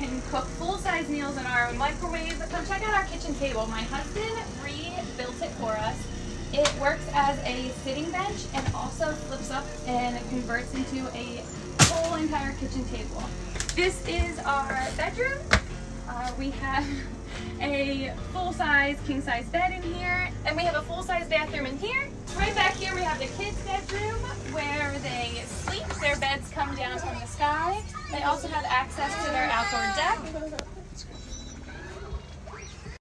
can cook full-size meals in our microwave. Come check out our kitchen table. My husband rebuilt it for us. It works as a sitting bench and also flips up and converts into a whole entire kitchen table. This is our bedroom. We have a full-size king-size bed in here, and we have a full-size bathroom in here. Right back here we have the kids' bedroom where they sleep. Their beds come down from the sky. They also have access to their outdoor deck.